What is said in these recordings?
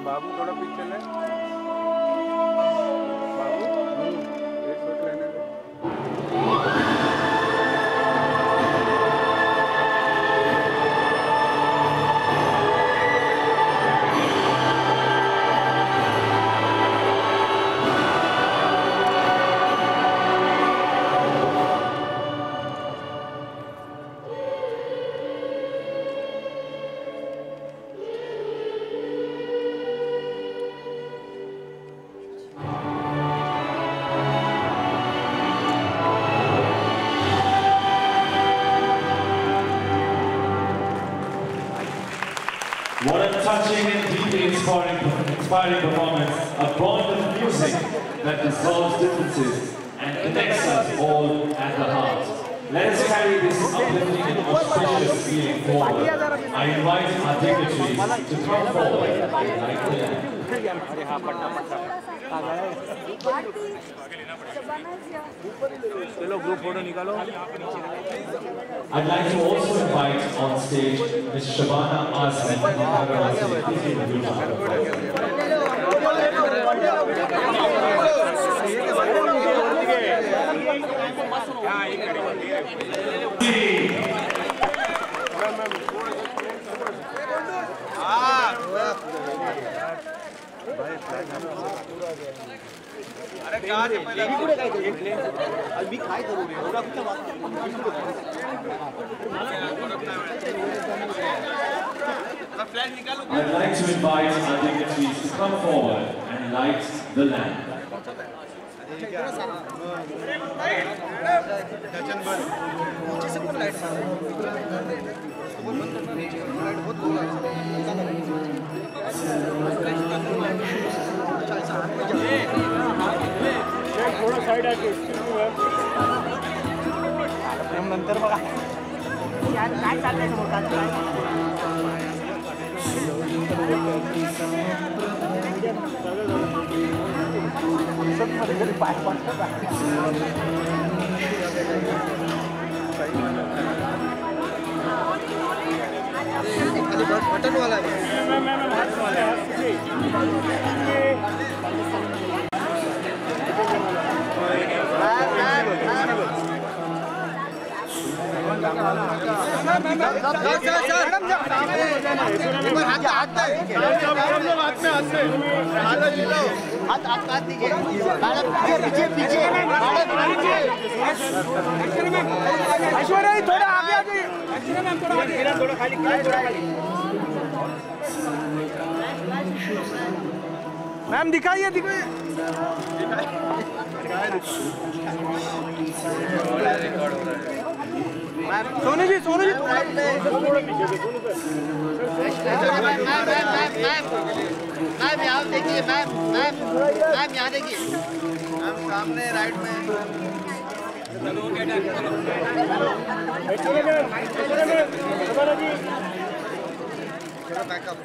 बाबू थोड़ा पीछे ले बाबू एक शॉट लेने दे What a touching and deeply inspiring performance, a bond of music that dissolves differences and connects us all at the heart. Let us carry this uplifting and auspicious feeling forward. I invite our dignitaries to come forward like that. I'd like to also invite on stage Ms. Shabana Azmi. अरे कहाँ से पहले अभी खाई जरूरी है पूरा कुछ बात I'd like to invite our dignitaries to come forward and light the lamp. थोड़ा साइड आके नंतर बघा यार काय चाललंय समोर काय बटन वाला है ऐश्वर्या थोड़ा आगे आ जाइए थोड़ा खाली मैम दिखाइए दिखाइए सोनू जी मैम यहाँ देखिए मैम यहाँ देखिए मैम सामने राइट में backup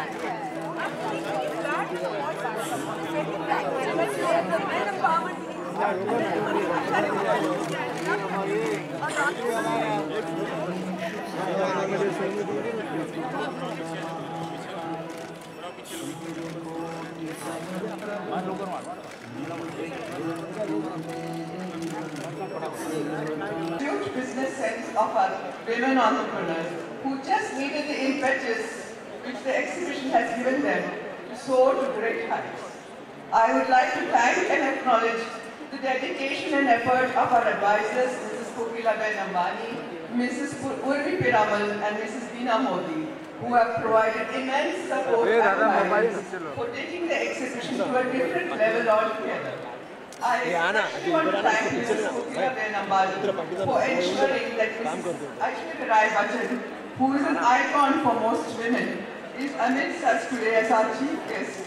Huge business sense of our women entrepreneurs who just needed the impetus which the exhibition has given them to soar to great heights. I would like to thank and acknowledge the dedication and effort of our advisors, Mrs. Kokilaben Ambani, Mrs. Urvi Piramal and Mrs. Veena Modi, who have provided immense support and guidance for taking the exhibition to a different level altogether. I especially want to thank Mrs. Kokilaben Ambani for ensuring that Mrs. Aishwarya Rai Bachchan, who is an icon for most women, is amidst us today as our chief guest.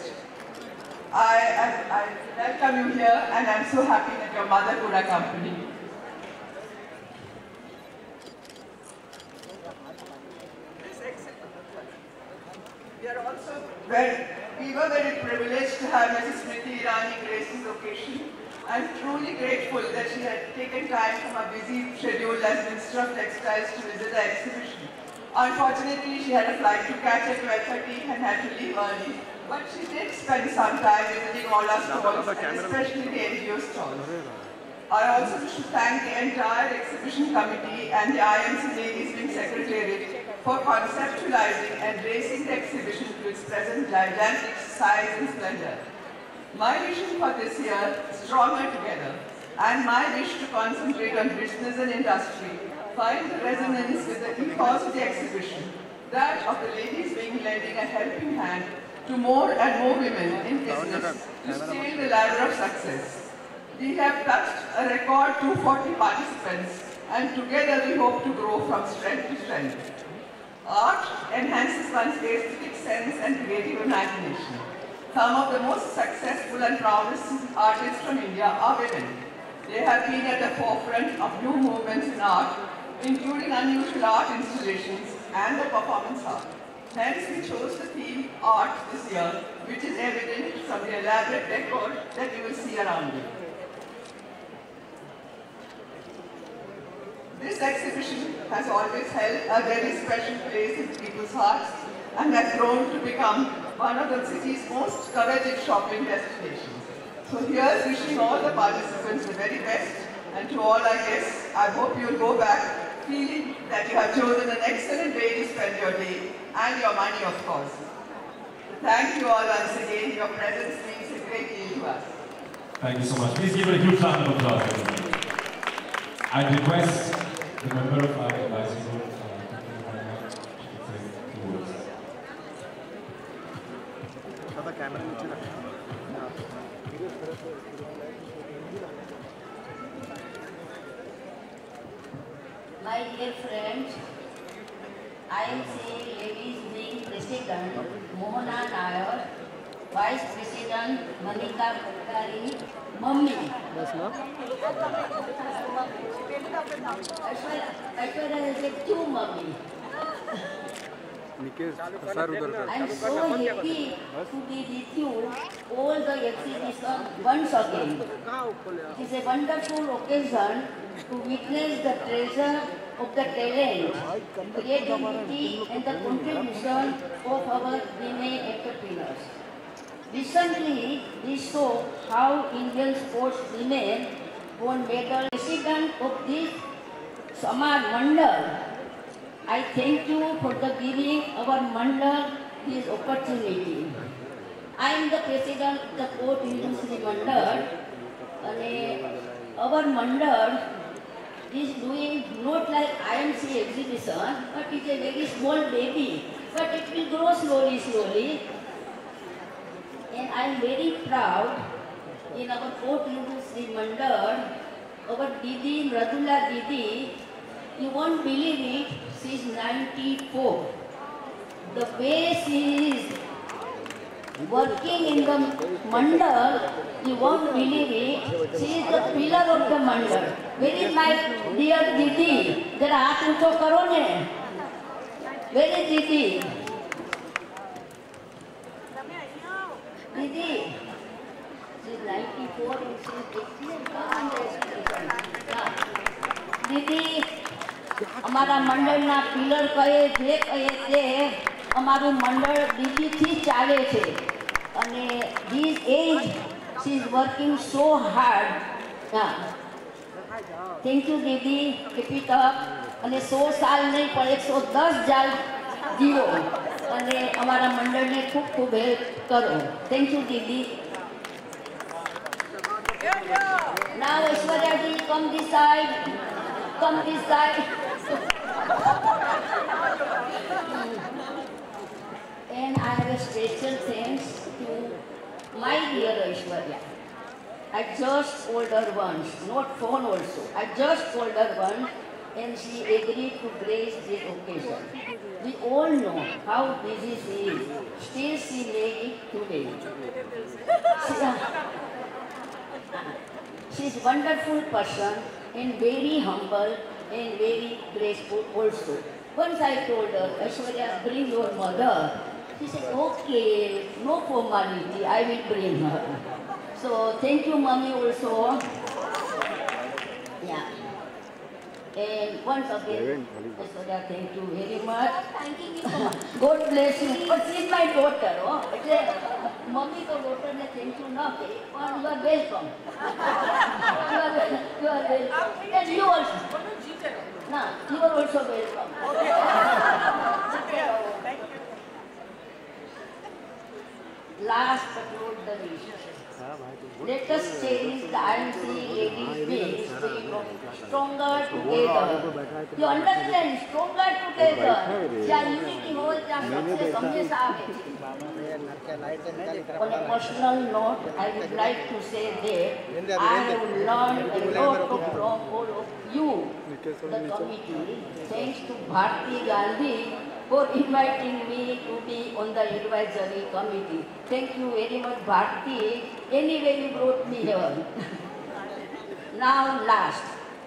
I welcome you here and I'm so happy that your mother could accompany you. We were very privileged to have Mrs. Smriti Irani grace this occasion. I'm truly grateful that she had taken time from her busy schedule as Minister of Textiles to visit the exhibition. Unfortunately, she had a flight to catch at 12:30 and had to leave early. But she did spend some time visiting all our stalls, and especially the NGO stalls. I also wish to thank the entire exhibition committee and the IMC Ladies Wing Secretariat for conceptualizing and raising the exhibition to its present gigantic size and splendor. My vision for this year, Stronger Together, and my wish to concentrate on business and industry find the resonance with the ethos of the exhibition, that of the Ladies Wing lending a helping hand to more and more women in business to scale the ladder of success. We have touched a record 240 participants, and together we hope to grow from strength to strength. Art enhances one's aesthetic sense and creative imagination. Some of the most successful and proudest artists from India are women. They have been at the forefront of new movements in art, including unusual art installations and the performance art. Hence, we chose the theme art this year, which is evident from the elaborate decor that you will see around you. This exhibition has always held a very special place in people's hearts and has grown to become one of the city's most coveted shopping destinations. So here's wishing all the participants the very best, and to all our guests, I hope you'll go back feeling that you have chosen an excellent way to spend your day and your money, of course. Thank you all once again. Your presence means a great deal to us. Thank you so much. Please give it a huge round of applause. I request the member of our advisory group to say 2 words. My dear friends, IMC Ladies Wing President Mohana Nair, Vice President Manika Kothari, Mummy. Aishwarya is a two mummy. I'm so happy to be with you all the exhibition once again. It is a wonderful occasion to witness the treasure of the talent, creativity and the contribution of our women entrepreneurs. Recently, we saw how Indian sports women won medal. President of this Samaj Mandal, I thank you for the giving our Mandal this opportunity. I am the president of the Port Industry Mandal, and our Mandal is doing not like IMC exhibition, but it's a very small baby, but it will grow slowly. And I am very proud in our Port Industry Mandal, our Didi, Mradula Didi, you won't believe it, she is 94. The way she is working in the Mandal, you won't believe it, she is the pillar of the Mandal. Where is my dear Didi? Jara haath uncho karo ne. Where is Didi? Didi, she is 94 and she is 80. Didi, हमारा मंडल ना pillar कहे जे कहे ते हमारू मंडल दीदी थी चाले छे अने this age she is working so hard. Thank you दीदी, keep it up अने 100 साल नहीं पर 110 साल जीवो अने हमारा मंडल ने खूब खूब हेल्प करो. Thank you दीदी. Now Aishwarya ji, come this side. Come this side. And I have a special thanks to my dear Aishwarya. I just called her once, not phone also. I just called her once and she agreed to grace this occasion. We all know how busy she is. Still she made it today. She is a wonderful person and very humble and very graceful also. Once I told her, Aishwarya, bring your mother. She said, okay, no formality, I will bring her. So thank you, mommy also. Yeah. And once again, Aishwarya, thank you very much. Thanking you so much. God bless you. But she is my daughter. Oh, mommy to daughter ne thank you na kari. You are welcome. You are welcome. And you also. No, you are also welcome. Thank you. Last but not the least, let us cherish the IMC Ladies Day, stronger together. You understand? Stronger together. Jहाँ unity हो, जहाँ सबसे हमेशा आगे. On a personal note, I would like to say that I have learned a lot from all of you, the committee. Thanks to Bharti Gandhi for inviting me to be on the advisory committee. Thank you very much, Bharti. Anyway, you brought me here. Now, last.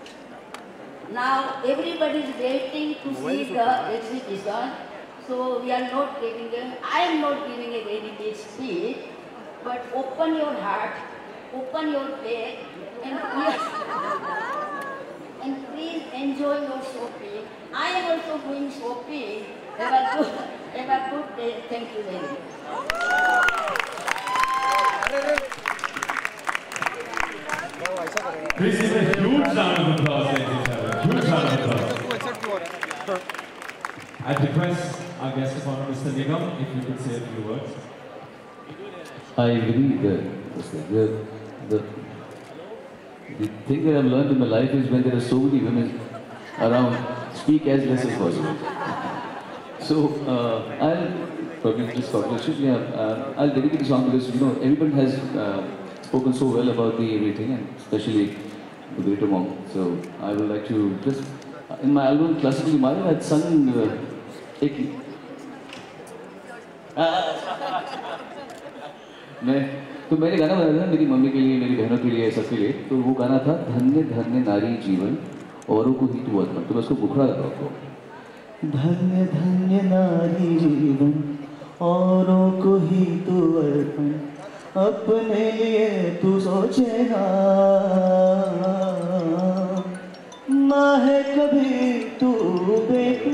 Now, everybody is waiting to see the exhibition. So, we are not giving I am not giving a very big speech, but open your heart, open your bag, and please enjoy your shopping. I am also doing shopping. Have a good day. Thank you very much. Please give a huge round of applause, ladies and gentlemen. Huge round of applause. I request our guest of honor, Mr. Nigam, if you could say a few words. I believe that the thing that I've learned in my life is when there are so many women around, speak as less as possible. So I'll probably just I'll dedicate the song because everyone has spoken so well about the everything, and especially the greater monk. So I would like to just in my album Classically Mara, I had sung तो मैंने गाना बनाया था मेरी mummy के लिए, मेरी बहनों के लिए, सबके लिए. तो वो गाना था धन्य धन्य नारी जीवन औरों को ही तू अर्पण. तो मैं उसको बुखड़ा देता हूँ. धन्य धन्य नारी जीवन औरों को ही तू अर्पण, अपने लिए तू सोचे ना है कभी तू बेटी,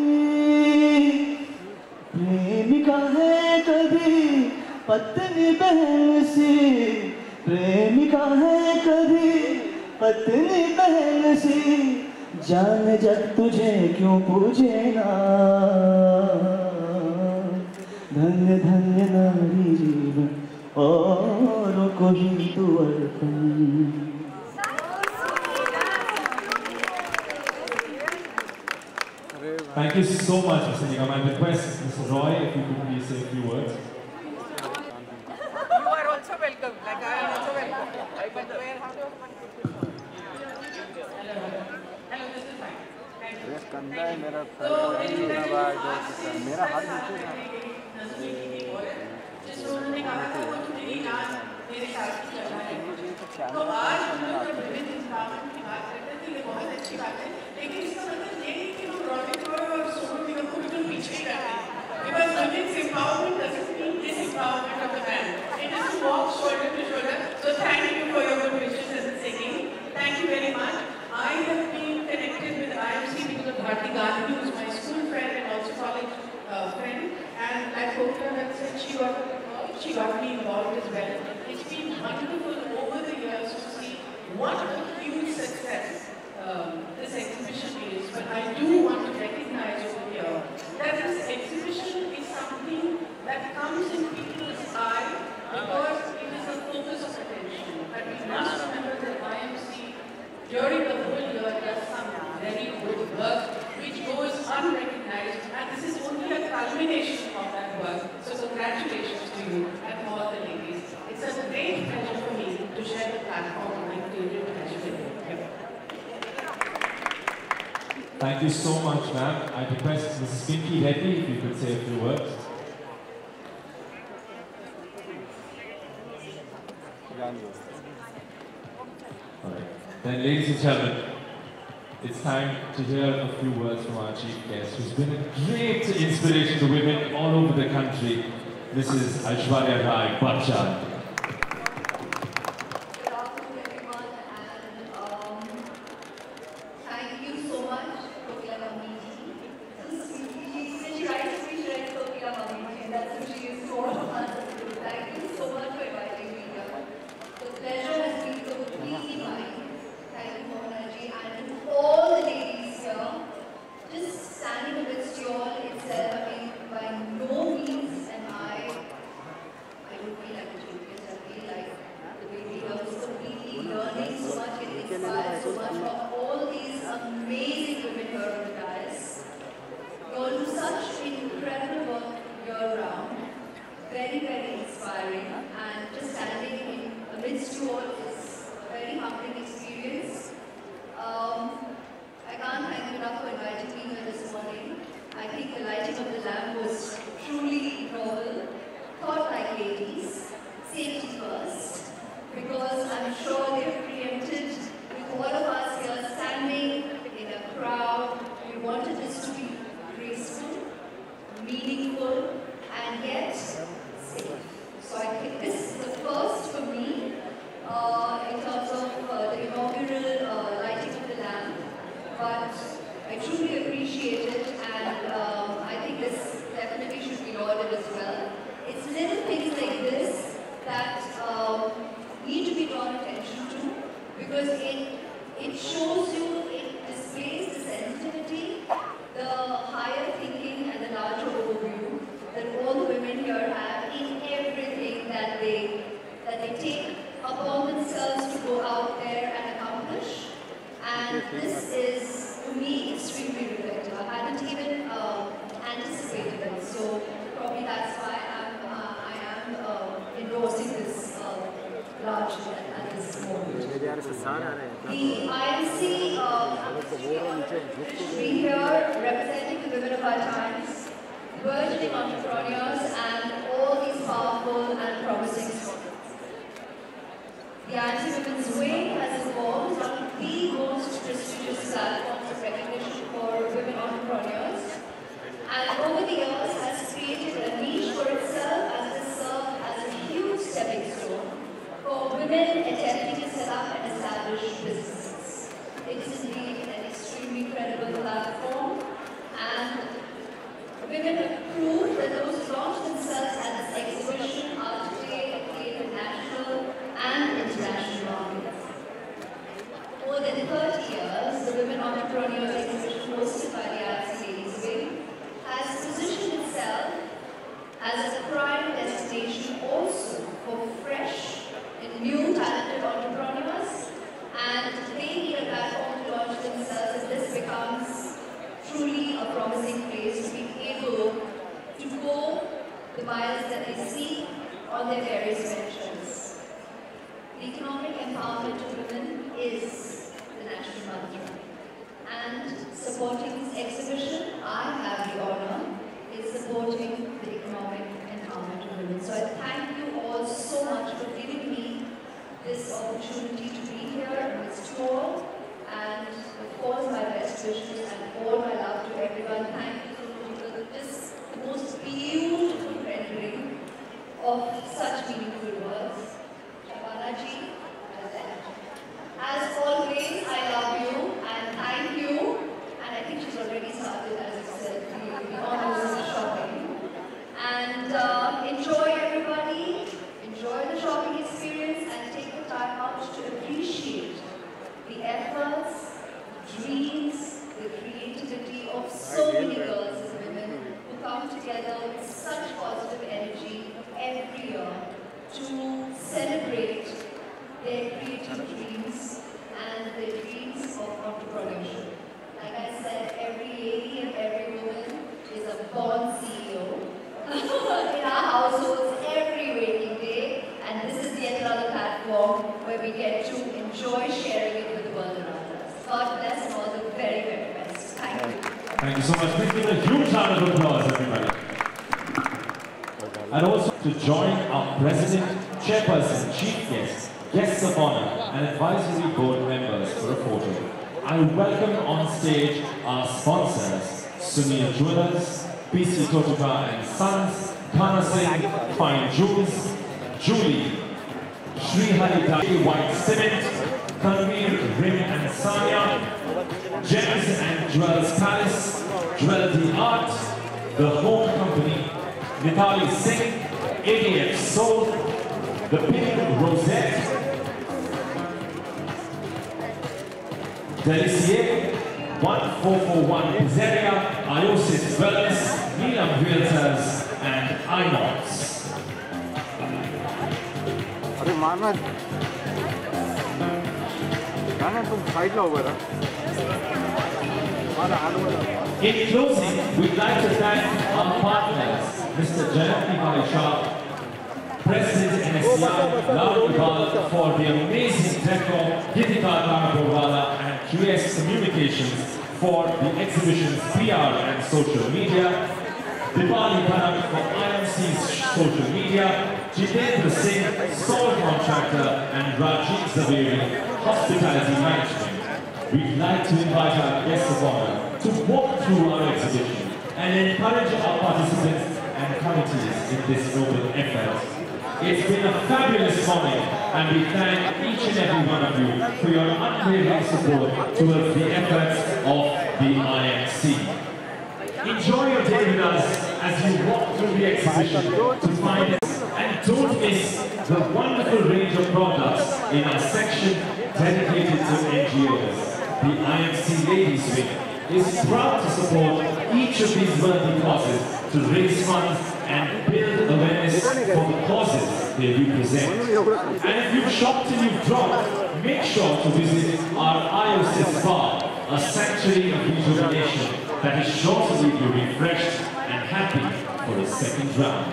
प्रेमिका है कभी पत्नी बहन सी, प्रेमिका है कभी पत्नी बहन सी, जान जग तुझे क्यों पूजे ना. धन्य धन्य नारी जीवन औरों को ही तू अर्पण. Thank you so much, Mr. Nigam. I request Mr. Roy, if you could please say a few words. You are also welcome. Like I am also welcome. But where? How do you? Hello, this is fine. Thank you. कंधा है मेरा मेरा हाथ नीचे जिसको उन्होंने कहा था वो मेरी आज मेरे साथ ही चल रहा है. तो आज हम लोग जब विभिन्न इंस्ट्रूमेंट की बात करते हैं तो ये बहुत अच्छी बात है, लेकिन इसका मतलब ये नहीं कि हम रॉबिन रॉय और सोनू निगम को बिल्कुल पीछे ही कर रहे हैं. Because women's empowerment doesn't mean disempowerment of the man. It is to walk shoulder to shoulder. So thank you for your good wishes and singing. Thank you very much. I have been connected with IMC because of Bharti Gandhi, who is my school friend and also college friend. And like Kotra had said, she got me involved as well. It's been wonderful over the years to see what a huge success this exhibition is. But I do want to recognize over here that this exhibition is something that comes in people's eye because it is a focus of attention. But we must remember that IMC during the whole year does some very good work which goes unrecognized, and this is only a culmination of that work. So congratulations to you and all the ladies. It's a great pleasure for me to share the platform with David Ashwin. Thank you so much, ma'am. I request Mrs. Pinky Reddy, if you could say a few words. Alright. Then, ladies and gentlemen, it's time to hear a few words from our chief guest, who's been a great inspiration to women all over the country. This is Aishwarya Rai Bachchan. Thank you so very, very inspiring, and just standing in amidst you all is a very humbling experience. I can't thank you enough for inviting me here this morning. I think the lighting of the lamp was truly novel. Thought like ladies, safety first, because I'm sure they've preempted with all of us here standing in a crowd. We wanted this to be graceful, meaningful, and yet safe. So I think this is the first for me in terms of the inaugural lighting of the lamp. But I truly appreciate it, and I think this definitely should be lauded as well. It's little things like this that need to be drawn attention to, because it shows you, it displays the sensitivity, the higher thinking and the larger overview that all the women here have in everything that they take upon themselves to go out there and accomplish. And this is, for me, extremely reflective. I hadn't even anticipated it, so probably that's why I am endorsing this largely at this moment. The IMC should be here representing the women of our times, burgeoning entrepreneurs, and all these powerful and promising stories. The Anti-Women's Wing has evolved one of the most prestigious platforms of recognition for women entrepreneurs, and over the years has created a niche for itself as it served as a huge stepping stone for women attempting to set up and establish businesses. It is indeed an extremely credible platform, and women have proved that those who launched themselves at this exhibition are today in national and international markets. More than 30 years, the Women Entrepreneurs Exhibition hosted by the IMC Ladies Wing has positioned itself as a prime destination also for fresh and new talented entrepreneurs, and they need a platform to launch themselves, and this becomes truly a promising place to be able to go the miles that they seek on their various ventures. The economic empowerment of women is the national mantra, and supporting this exhibition, I have the honor in supporting the economic empowerment of women. So I thank you all so much for giving me this opportunity to be here amidst you all, and of course my best wishes and all my love to everyone. Thank you so much for this most beautiful rendering of such meaningful words. Shabana-ji, as always, I love you and thank you. And I think she's already started, as I said, the honors of shopping. And enjoy, everybody. Enjoy the shopping experience and take the time out to appreciate the efforts, dreams, the creativity of so many girls and women who come together with such positive energy every year to celebrate their creative dreams and their dreams of entrepreneurship. Like I said, every lady and every woman is a born CEO in our households every waking day, and this is yet another platform where we get to enjoy sharing it with the world around us. God bless and all the very, very best. Thank you. Thank you so much. Please give a huge round of applause, everybody. And also to join our President, Chairperson, Chief Guests, Guests of Honor, and Advisory Board members for a photo. I welcome on stage our sponsors, Sunil Jewelers, PC Totuka and Sons, Kana Singh, Fine Jewels, Julie, Sri Hari White Cement, Tanveer, Rim and Sanya, Gems and Jewels Palace, Jewelry Art, The Home Company, Nitali Singh, ADF Soul, The Pink Rosette, Delicier, 1441 Pizzeria, Iosis Wellness, Neelam Realtors, and INOX. In closing, we'd like to thank our partners, Mr. Janat Nihal Shah, Lal Iqbal for the amazing decor, Gitika Ranaporwala and QS Communications for the exhibition's PR and social media, Dipali Bharat for IMC's social media, Jitendra Singh, store contractor, and Rajiv Zaveri, hospitality management. We'd like to invite our guests of honor to walk through our exhibition and encourage our participants and committees in this noble effort. It's been a fabulous morning, and we thank each and every one of you for your unwavering support towards the efforts of the IMC. Enjoy your day with us as you walk through the exhibition to find it, and don't miss the wonderful range of products in our section dedicated to NGOs. The IMC Ladies Wing is proud to support each of these worthy causes to raise funds and build awareness for the causes they represent. And if you've shopped and you've dropped, make sure to visit our IOSIS Spa, a sanctuary of rejuvenation that is sure to leave you refreshed and happy for the second round.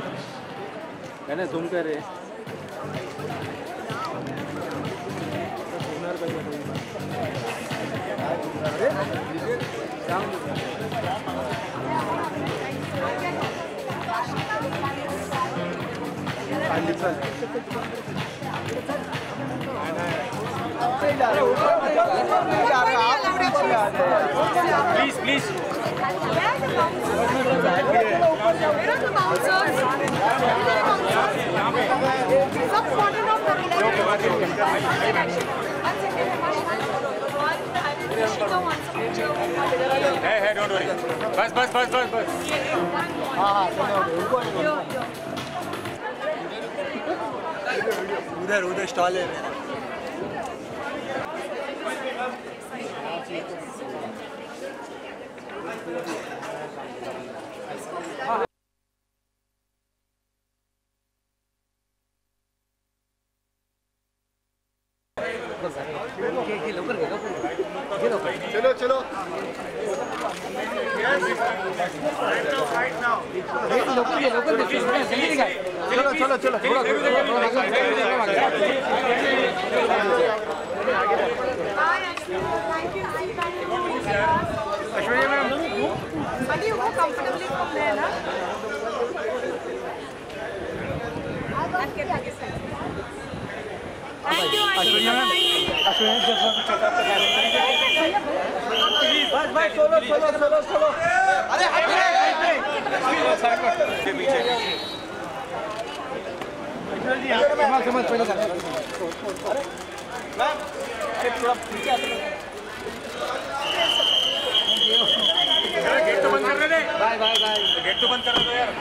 Please, please. Where are the bouncers? Some photo of the Hey, don't worry. Bus. उधर stall है मेरा. चलो Ashwini ma'am, Buddy, you go comfortably from there, na? Thank you, Ashwini ma'am. Ashwini बस solo. अरे समझ पहले ma'am थोड़ा पीछे आते गेट तो बंद कर दे. बाय गेट तो बंद कर दो यार.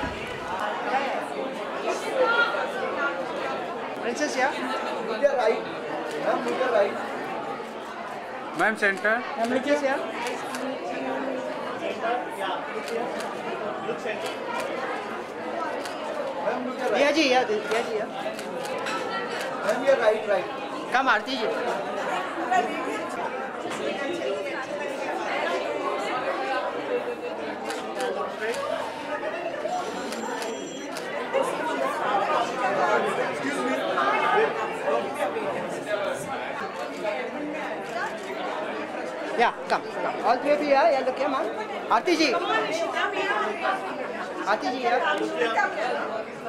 Princess, yeah? Move your right. Ma'am, move your right. Ma'am, center. Princess, yeah? Center, yeah. Look center. Ma'am, look your right. Yeah, ji, yeah. Ma'am, your right. Come, Aarti ji. Excuse me. Yeah, come. All three of you, yeah, look here, ma'am. Aarti ji. Aarti ji, yeah.